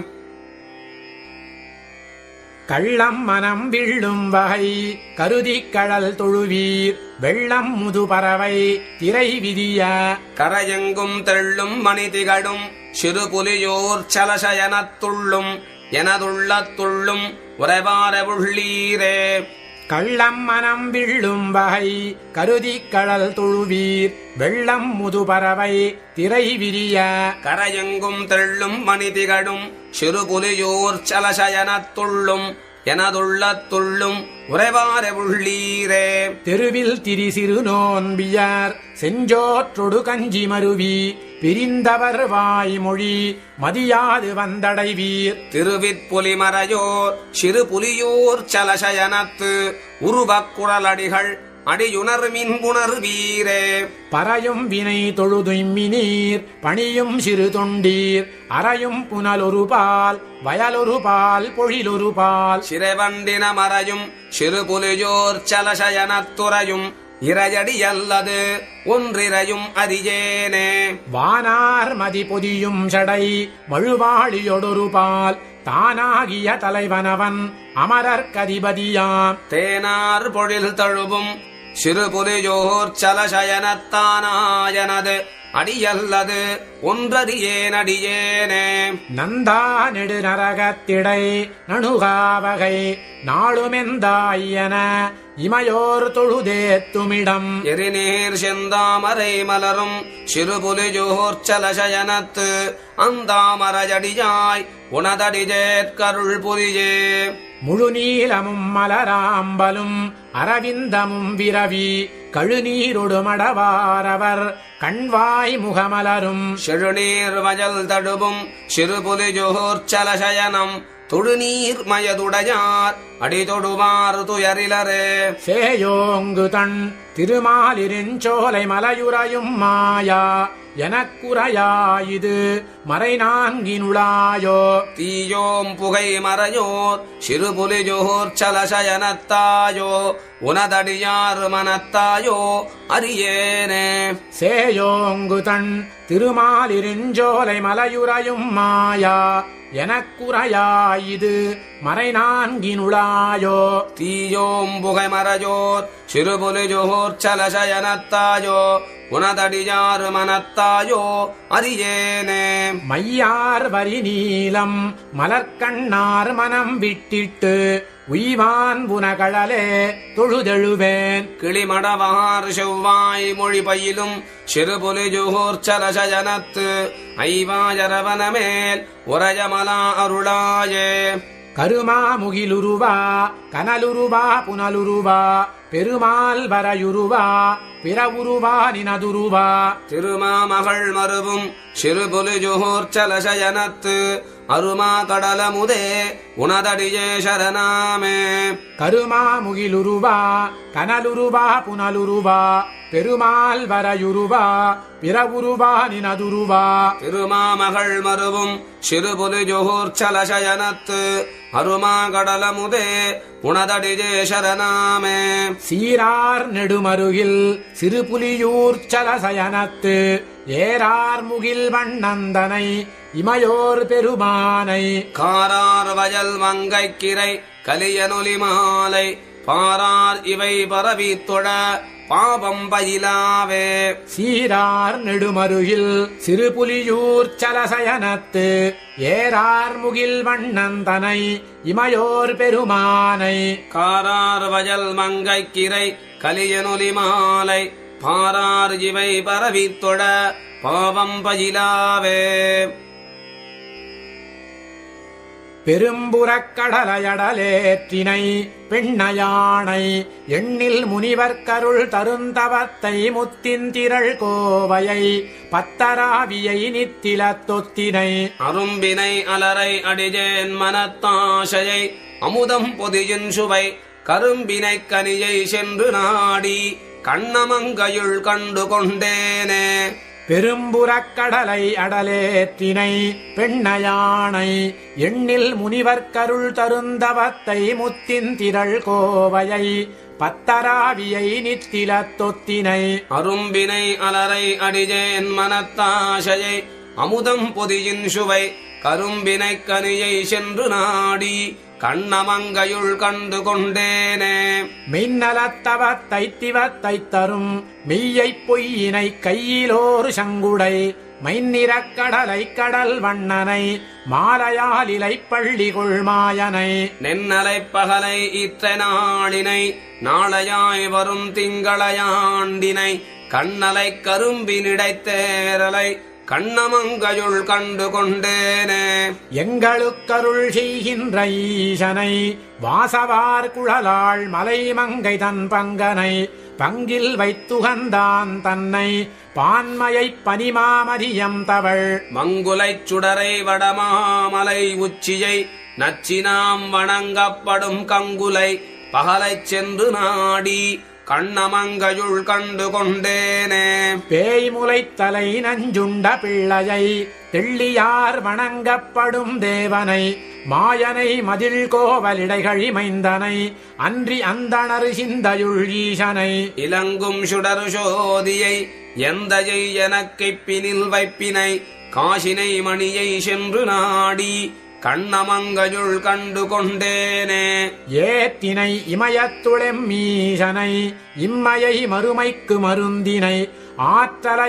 கள்ளம் மனம் விள்ளும் வகை கருதி கழல் தொழுவீர் வெள்ளம் முதுபறவை திரை விதிய கரையெங்கும் தெள்ளும் மணிதிகடும் சிறு புலியோர் சலசயனத்துள்ளும் எனதுள்ளத்துள்ளும் உறைவார உள்ளீரே கள்ளம் மனம் விள்ளும் வகை கருதி கழல் தொழுவீர் வெள்ளம் முதுபறவை திரை விரிய கரையெங்கும் தெள்ளும் மணிதிகடும் சிறு புலியோர் சலசயனத்துள்ளும் எனதுள்ளத்துள்ளும் உறைவார உள்ளீரே தெருவில் திரிசிறு நோன்பியார் செஞ்சோற்றொடு கஞ்சி மருவி பிரிந்தவர் வாய்மொழி மதியாது வந்தடைவீர் திருவிற்புலி மறையோர் சிறு புலியோர் சலசயனத்து உருவக் குழலடிகள் அடியுணர் மின்புணர் வீரே பறையும் வினை தொழுதுய்மினீர் பணியும் சிறு தொண்டீர் அறையும் புனலொரு பால் வயலொரு பால் பொழிலொரு பால் சிறைவண்டின மறையும் சிறு புலியோர் சலசயனத்துறையும் இரையடி அல்லது ஒன்றிரையும் அறியேனே வானார் மதி பொதியும் சடை மழுவாளியொடொரு பால் தானாகிய தலைவனவன் அமரர் கதிபதியாம் தேனார் பொழில் தழுவும் சிறு புலியோர் சலசயனத்தானாயனது அடியல்லது ஒன்றறியேனடியேனே நந்தா நெடு நரகத்திடை நணுகாவகை நாளுமெந்தாயன இமையோர் தொழுதேத்துமிடம் எரிநீர் செந்தாமரை மலரும் சிறு புலியோர் சலசயனத்து அந்தாமரையடியாய் உனதடிஜேற்கருள் புரியே முழுநீலமும் மலராம்பலும் அரவிந்தமும் விரவி கழுநீரொடு மடவாரவர் கண்வாய் முகமலரும் செழுநீர் வயல் தடுவும் சிறு புலியோர் சலசயனம் தொழுநீர் மயதுடையார் அடிதொடுவார் துயரிலரே சேயோங்கு தன் திருமாலிருஞ்சோலை மலையுறையும் மாயா எனக்குறையாயிது மறை நான்கினுளாயோ தீயோம் புகை மறையோர் சிறு புலியோர் சலசயனத்தாயோ உனதடியார் மனத்தாயோ அறியேனே சேயோங்கு தன் திருமாலிருஞ்சோலை மலையுறையும் மாயா எனக்குறையாயிது மறை நான்கினுளாயோ தீயோம் புகை மறையோர் சிறு புலியோர் சலசயனத்தாயோ உனதடியார் மனத்தாயோ அறியேனே மையார் வரி நீலம் மலர்கண்ணார் மனம் விட்டிட்டு உய்வான் புனகழலே தொழுதெழுவேன் கிளிமடவார் செவ்வாய் மொழி பயிலும் சிறு புலியோர் சலசயனத்து ஐவாயரவனமேல் உரையமலா அருளாயே கருமா முகிலுருவா கனலுருவா புனலுருவா பெருமாள் வரையுருவா பிறவுருவா நினதுருவா திருமாமகள் மருவும் சிறு புலியோர் சலசயனத்து அருமா கடலமுதே உனதடியே சரணாமே கருமா முகிலுருவா கனலுருவா புனலுருவா பெருமாள் வரையுருவா பிறவுருவா நினதுருவா திருமாமகள் மருவும் சிறு புலியோர் சலசயனத்து அருமா கடலமுதே உணதடிஜே சரணாமே. சீரார் நெடுமருகில் சிறுபுலியூர் சலசயனத்து ஏரார் முகில் வண்ணந்தனை இமையோர் பெருமானை காரார் வயல் மங்கைக்கிரை கலியனொலி மாலை பாரார் இவை பரவித்தொழ பாபம் பயிலாவே. சீரார் நெடுமருகில் சிறுபுலியூர் சலசயனத்து ஏரார் முகில் வண்ணந்தனை இமையோர் பெருமானை காரார் வயல் மங்கைக்கிரை கலியனொலி மாலை பாரார் இவை பரவித்தொழ பாவம் பயிலாவே. பெரும்புறக் கடலையடலேற்றினை பெண்ணையானை எண்ணில் முனிவர்க்கருள் தருந்தவத்தை முத்தின் திரள் கோவையை பத்தராவியை நித்தில தொத்தினை அரும்பினை அலரை அடிஜேன் மனத்தாசையை அமுதம் பொதியின் சுவை கரும்பினை கனியை சென்று நாடி கண்ணமங்கையுள் கண்டு கொண்டேனே. பெரும்புறக் கடலை அடலேற்றினை பெண்ணையானை எண்ணில் முனிவர்க்கருள் தருந்தவத்தை முத்தின் திரள் கோவையை பத்தராவியை நித்தில தொத்தினை அரும்பினை அலரை அடிஜேன் மனத்தாசையை அமுதம் பொதியின் சுவை கரும்பினை கனியை சென்று நாடி கண்ணமங்கையுள் கண்டு கொண்டேனே. மின்னலத்தவத்தை திவத்தை தரும் மெய்யைப் பொய்யினை கையிலோர் சங்குடை மைநிறக் கடலை கடல் வண்ணனை மாலையால் இலை பள்ளி கொள்மாயனை நென்னலை பகலை இற்ற நாளினை நாளையாய் வரும் திங்களையாண்டினை கண்ணலை கரும்பினிடைத்தேரலை கண்ணமங்கையுள் கண்டு கொண்டேனே. எங்களுக்கருள் செய்கின்ற ஈசனை வாசவார் குழலாள் மலைமங்கை தன் பங்கனை பங்கில் வைத்துகந்தான் தன்னை பான்மையைப் பனிமாமதியம் தவள் மங்குலைச் சுடரை வடமாமலை உச்சியை நச்சினாம் வணங்கப்படும் கங்குலை பகலைச் சென்று நாடி கண்ணமங்கையுள் கண்டு கொண்டேனே. பேய்முலைத்தலை நஞ்சுண்ட பிள்ளையை தெள்ளியார் வணங்கப்படும் தேவனை மாயனை மதில் கோவலிடைகழி மைந்தனை அன்றி அந்தணர் சிந்தையுள் ஈசனை இலங்கும் சுடரு சோதியை எந்தையை எனக்கைப் பினில் வைப்பினை காசினை மணியை சென்று நாடி கண்ணமங்கையுள் கண்டு கொண்டேனே. ஏத்தினை இமயத்துளெம் ஈசனை இம்மையை மறுமைக்கு மருந்தினை ஆற்றலை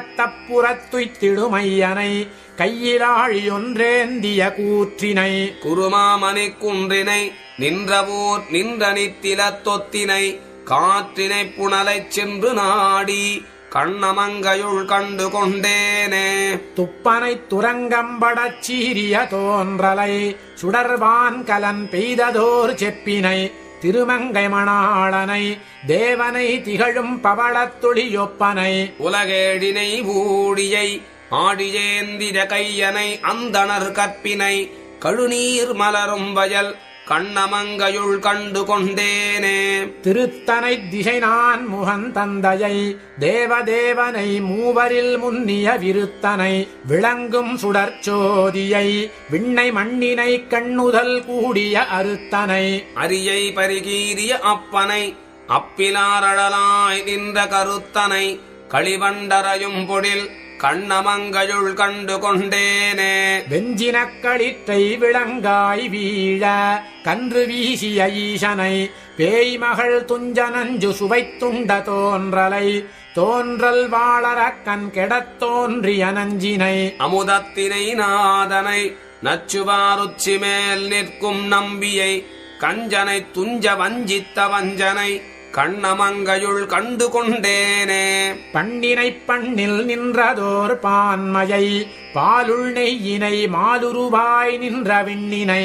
அண்டத்தப்புறத்துய்த்திடுமையனை கையிலாழி ஒன்றேந்திய கூற்றினை குருமாமணி குன்றினை நின்றவூர் நின்ற நித்தில தொத்தினை காற்றினை புனலைச் சென்று நாடி கண்ணமங்கையுள் கண்டு கொண்டேனே. துப்பனை துரங்கம்படச் சீரிய தோன்றலை சுடர்வான் கலன் பெய்ததோர் செப்பினை திருமங்கை மணாளனை தேவனை திகழும் பவளத்துளியொப்பனை உலகேடினை ஊடியை ஆடியேந்திர கையனை அந்தணர் கற்பினை கழுநீர் மலரும் வயல் கண்ணமங்கையுள் கண்டு கொண்டேனே. திருத்தனை திசை நான் முகன் தந்தையை தேவதேவனை மூவரில் முன்னிய விருத்தனை விளங்கும் சுடர்ச்சோதியை விண்ணை மண்ணினை கண்ணுதல் கூடிய அறுத்தனை அரியை பரிகீரிய அப்பனை அப்பிலாரழலாய் நின்ற கருத்தனை களிவண்டரையும் பொழில் கண்ணமங்கையுள் கண்டு கொண்டேனே. வெஞ்சினக்களிற்றை விளங்காய் வீழ கன்று வீசிய ஈசனை பேய்மகள் துஞ்சனஞ்சு சுவைத்துண்ட தோன்றலை தோன்றல் வாளரக் கண் கெடத் தோன்றிய நஞ்சினை அமுதத்தினை நாதனை நச்சுவாருச்சி மேல் நிற்கும் நம்பியை கஞ்சனை துஞ்ச வஞ்சித்த வஞ்சனை கண்ணமங்கையுள் கண்டு கொண்டேனே. பண்ணினை பண்ணில் நின்றதோர் பான்மையை பாலுள் நெய்யினை மாலுருவாய் நின்ற விண்ணினை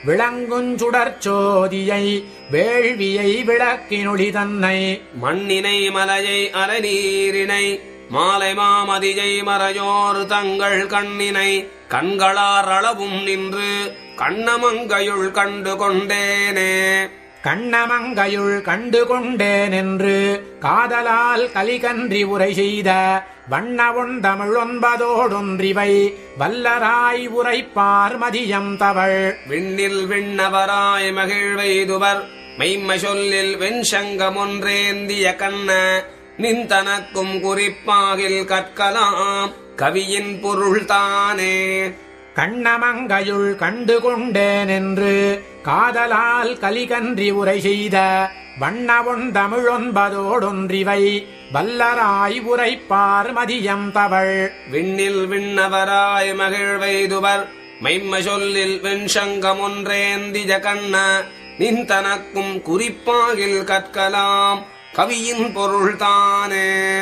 விளங்குஞ்சுடர்ச்சோதியை வேள்வியை விளக்கினொளி தன்னை மண்ணினை மலையை அலநீரினை மாலை மாமதியை மறையோர் தங்கள் கண்ணினை கண்களார் அளவும் நின்று கண்ணமங்கையுள் கண்டு கொண்டேனே. கண்ணமங்கையுள் கண்டு கொண்டேன் என்று காதலால் கலிகன்றி உரை செய்த வண்ணவொன் தமிழொன்பதோடொன்றிவை வல்லராய் உரைப்பார் மதியம் தவள். விண்ணில் விண்ணவராய் மகிழ்வெய்துவர் மெய்ம்ம சொல்லில் வெண்சங்கமொன்றேந்திய கண்ண நின்தனக்கும் குறிப்பாகில் கற்கலாம் கவியின் பொருள்தானே. கண்ணமங்கையுள் கண்டு கொண்டேன் என்று காதலால் கலிகன்றி உரை செய்த வண்ணவொன் தமிழொன்பதோடொன்றிவை வல்லராய் உரைப்பார் மதியம் தவள். விண்ணில் விண்ணவராய் மகிழ்வெய்துவர் மெய்ம்ம சொல்லில் வெண்சங்கமொன்றேந்திய கண்ண நின்தனக்கும் குறிப்பாகில் கற்கலாம் கவியின் பொருள்தானே.